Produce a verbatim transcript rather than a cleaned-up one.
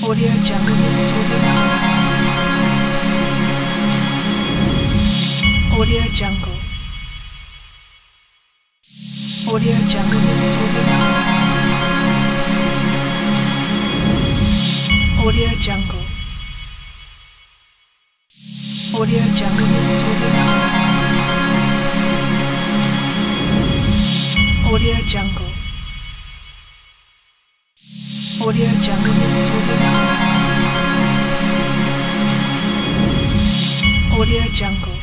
Audio Jungle. Audio Jungle. Audio Jungle. Audio Jungle. Audio Jungle. Audio Jungle. Audio Jungle. Audio Jungle.